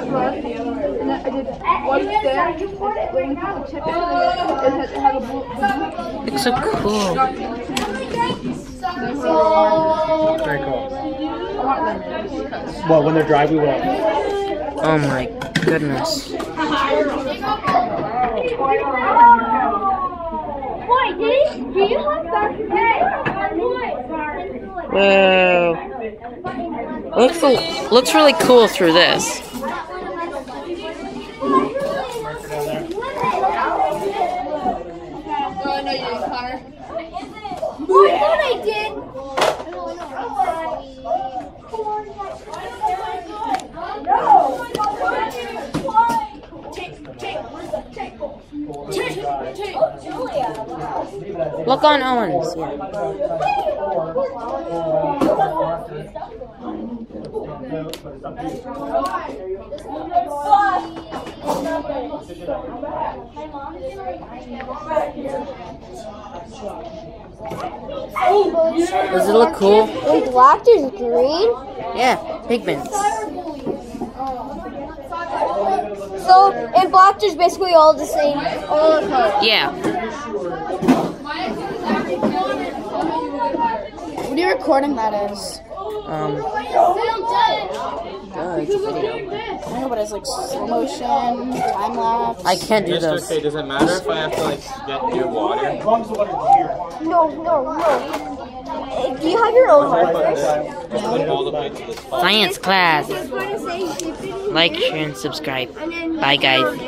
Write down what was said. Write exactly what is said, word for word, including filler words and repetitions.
blood, and then I did one there, when we put the chip in, and it had a blue. It's so cool. Very cool. Well, when they're dry, we will. Oh my goodness. Boy, do you, do you have that? Whoa. Looks looks really cool through this. Oh, no, you didn't, Connor. Oh, I thought I did. Look on Owens. Yeah. Does it look cool? Wait, black is green? Yeah, pigments. So, in black there's basically all the same. All the colors. Yeah. What are you recording that as? Um. Good video. I know, but it's like slow motion, time lapse. I can't do Mister those. K, does it matter if I have to like get new water? As long as the water's here. No, no, no. Do you have your own markers? All the way to this. Science class. It's going to say Like, share, and subscribe. Bye, guys.